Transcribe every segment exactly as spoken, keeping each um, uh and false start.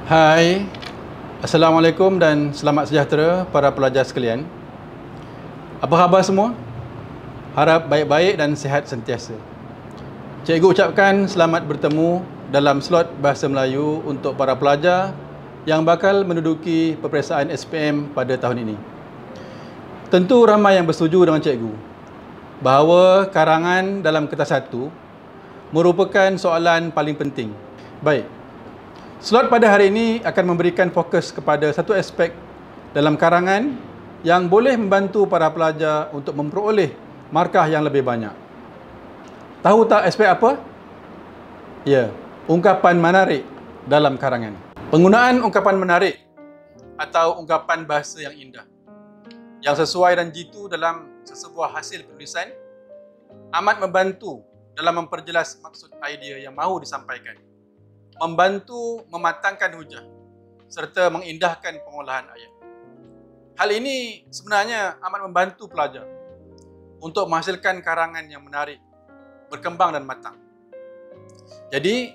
Hai, Assalamualaikum dan selamat sejahtera para pelajar sekalian. Apa khabar semua? Harap baik-baik dan sihat sentiasa. Cikgu ucapkan selamat bertemu dalam slot Bahasa Melayu untuk para pelajar yang bakal menduduki peperiksaan S P M pada tahun ini. Tentu ramai yang bersetuju dengan cikgu bahawa karangan dalam kertas satu merupakan soalan paling penting. Baik. Slot pada hari ini akan memberikan fokus kepada satu aspek dalam karangan yang boleh membantu para pelajar untuk memperoleh markah yang lebih banyak. Tahu tak aspek apa? Ya, ungkapan menarik dalam karangan. Penggunaan ungkapan menarik atau ungkapan bahasa yang indah yang sesuai dan jitu dalam sesebuah hasil penulisan amat membantu dalam memperjelas maksud idea yang mahu disampaikan, membantu mematangkan hujah serta mengindahkan pengolahan ayat. Hal ini sebenarnya amat membantu pelajar untuk menghasilkan karangan yang menarik, berkembang dan matang. Jadi,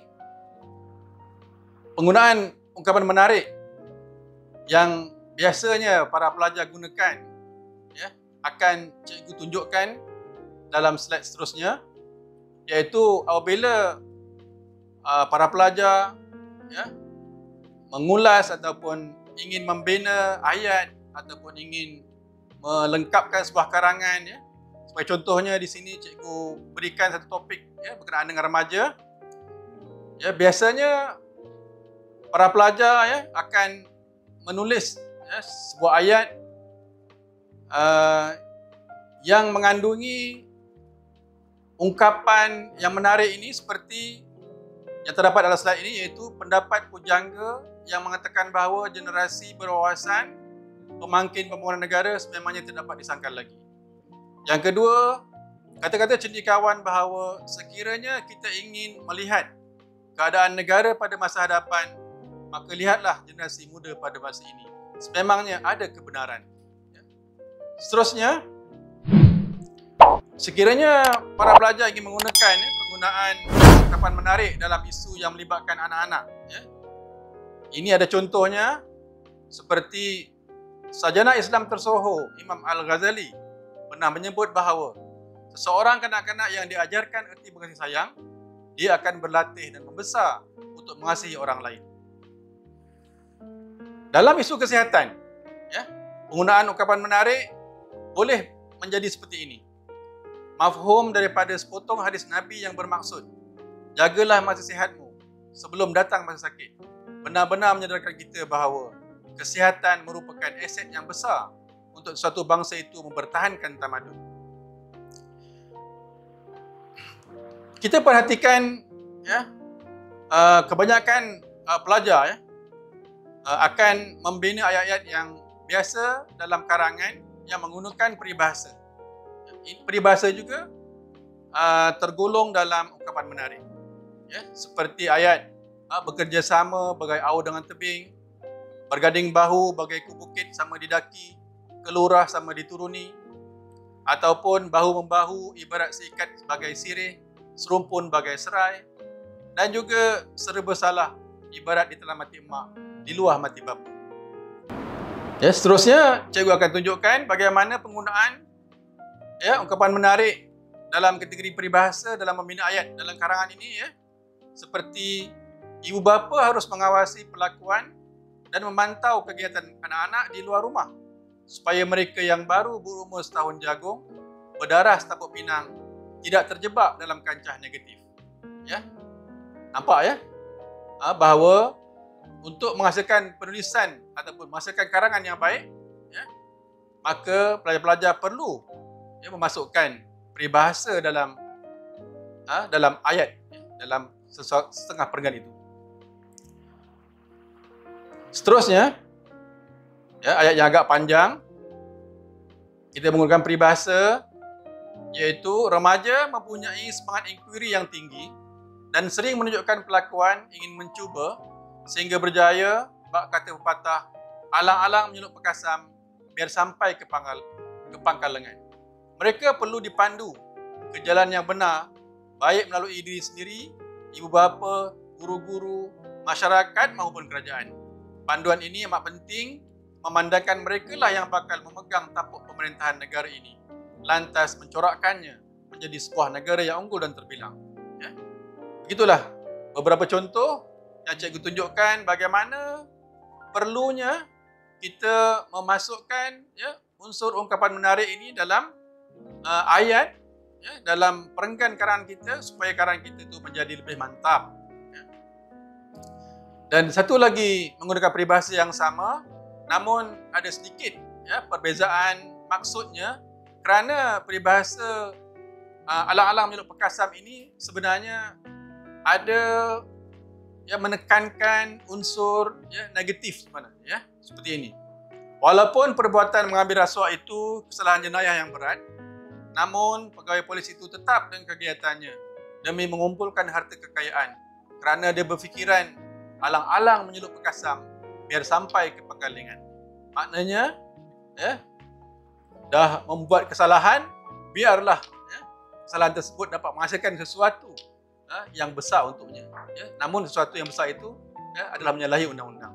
penggunaan ungkapan menarik yang biasanya para pelajar gunakan ya, akan cikgu tunjukkan dalam slide seterusnya, iaitu apabila uh, para pelajar ya, mengulas ataupun ingin membina ayat ataupun ingin melengkapkan sebuah karangan ya. Sebagai contohnya di sini cikgu berikan satu topik ya berkenaan dengan remaja. Ya, biasanya para pelajar ya akan menulis ya, sebuah ayat uh, yang mengandungi ungkapan yang menarik ini seperti yang terdapat dalam slide ini, iaitu pendapat pujangga yang mengatakan bahawa generasi berwawasan pemangkin pembangunan negara sememangnya tidak dapat disangkal lagi. Yang kedua, kata-kata cendekiawan bahawa sekiranya kita ingin melihat keadaan negara pada masa hadapan, maka lihatlah generasi muda pada masa ini. Sememangnya ada kebenaran. Seterusnya, sekiranya para pelajar ingin menggunakan ya, penggunaan ungkapan menarik dalam isu yang melibatkan anak-anak, ya. Ini ada contohnya seperti sarjana Islam tersohor Imam Al-Ghazali pernah menyebut bahawa seseorang kanak-kanak yang diajarkan erti berkasih sayang, dia akan berlatih dan membesar untuk mengasihi orang lain. Dalam isu kesihatan, ya, penggunaan ungkapan menarik boleh menjadi seperti ini. Mafhum daripada sepotong hadis Nabi yang bermaksud, jagalah masa sihatmu sebelum datang masa sakit, benar-benar menyadarkan kita bahawa kesihatan merupakan aset yang besar untuk suatu bangsa itu mempertahankan tamadun. Kita perhatikan ya, uh, kebanyakan uh, pelajar ya, uh, akan membina ayat-ayat yang biasa dalam karangan yang menggunakan peribahasa. Peribahasa juga uh, tergolong dalam ungkapan menarik. Ya, seperti ayat uh, bekerjasama bagai aur dengan tebing, berganding bahu bagai ku bukit sama didaki, kelurah sama dituruni, ataupun bahu-membahu ibarat seikat sebagai sirih, serumpun bagai serai, dan juga serba salah ibarat ditelan mati emak, di luar mati bapa. Ya, seterusnya cikgu akan tunjukkan bagaimana penggunaan ya, ungkapan menarik dalam kategori peribahasa dalam membina ayat dalam karangan ini ya. Seperti ibu bapa harus mengawasi pelakuan dan memantau kegiatan anak-anak di luar rumah supaya mereka yang baru berumur setahun jagung, berdarah setapak pinang tidak terjebak dalam kancah negatif. Ya. Nampak ya? Bahawa untuk menghasilkan penulisan ataupun menghasilkan karangan yang baik ya, maka pelajar-pelajar perlu ya, memasukkan peribahasa dalam ha, dalam ayat ya, dalam setengah perenggan itu. Seterusnya ya, ayat yang agak panjang, kita menggunakan peribahasa, iaitu remaja mempunyai semangat inquiry yang tinggi dan sering menunjukkan pelakuan ingin mencuba sehingga berjaya. Bak kata pepatah, alang-alang menyeluk pekasam biar sampai ke pangkal ke pangkal lengan. Mereka perlu dipandu ke jalan yang benar, baik melalui diri sendiri, ibu bapa, guru-guru, masyarakat maupun kerajaan. panduan ini amat penting, memandangkan mereka lah yang bakal memegang tampuk pemerintahan negara ini, lantas mencorakkannya menjadi sebuah negara yang unggul dan terbilang. Ya. Begitulah beberapa contoh yang cikgu tunjukkan bagaimana perlunya kita memasukkan ya, unsur ungkapan menarik ini dalam uh, ayat, ya, dalam perenggan karangan kita supaya karangan kita itu menjadi lebih mantap. Ya. Dan satu lagi menggunakan peribahasa yang sama, namun ada sedikit ya, perbezaan maksudnya, kerana peribahasa uh, alang-alang menyeluk perkasam ini sebenarnya ada ya, menekankan unsur ya, negatif sebenarnya, ya, seperti ini. Walaupun perbuatan mengambil rasuah itu kesalahan jenayah yang berat, namun pegawai polis itu tetap dengan kegiatannya demi mengumpulkan harta kekayaan kerana dia berfikiran alang-alang menyelup perkasam biar sampai ke penggalingan. Maknanya, ya, dah membuat kesalahan, biarlah ya, kesalahan tersebut dapat menghasilkan sesuatu ya, yang besar untuknya. Ya. Namun sesuatu yang besar itu ya, adalah menyalahi undang-undang.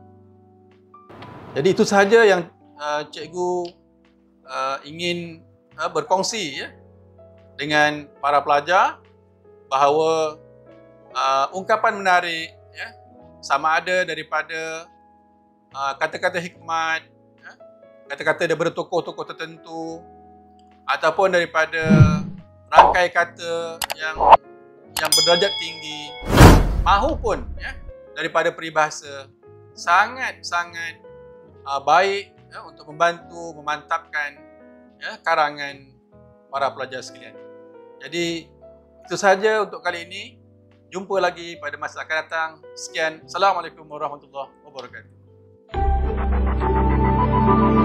Jadi itu sahaja yang uh, cikgu uh, ingin uh, berkongsi ya, dengan para pelajar bahawa uh, ungkapan menarik ya, sama ada daripada uh, kata-kata hikmat, ya, kata-kata daripada tokoh-tokoh tertentu, ataupun daripada rangkai kata yang yang berdarjat tinggi, mahupun ya, daripada peribahasa, sangat-sangat uh, baik ya, untuk membantu memantapkan ya, karangan para pelajar sekalian. Jadi itu sahaja untuk kali ini. Jumpa lagi pada masa akan datang. Sekian. Assalamualaikum warahmatullahi wabarakatuh.